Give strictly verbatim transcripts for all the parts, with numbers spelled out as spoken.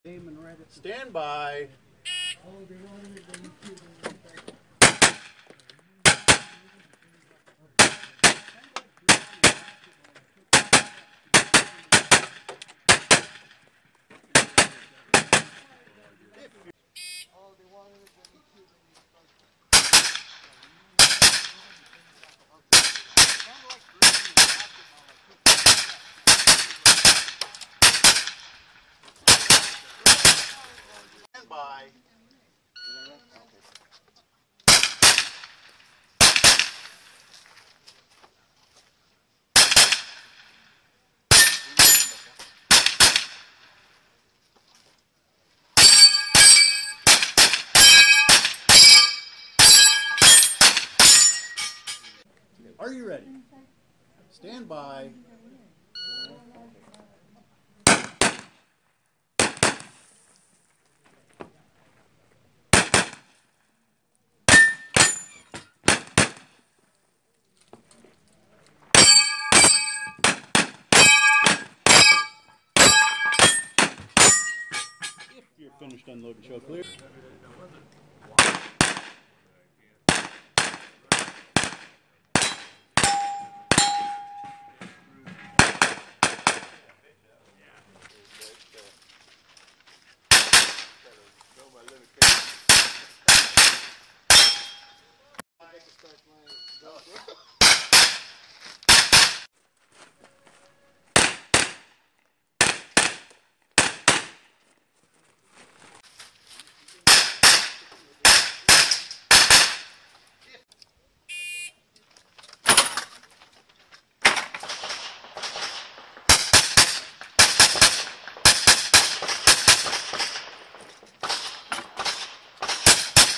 Stand by. Stand by. Are you ready? Stand by. If you're finished, unload and show clear.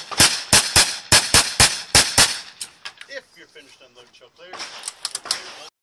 If you're finished, unload and show clear.